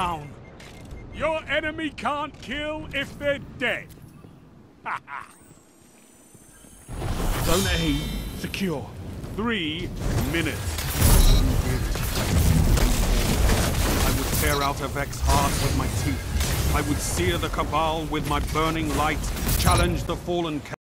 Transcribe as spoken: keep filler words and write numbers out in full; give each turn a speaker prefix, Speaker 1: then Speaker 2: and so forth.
Speaker 1: down. Your enemy can't kill if they're dead. Zone A secure. Three minutes. I would tear out a Vex heart with my teeth. I would sear the Cabal with my burning light, challenge the fallen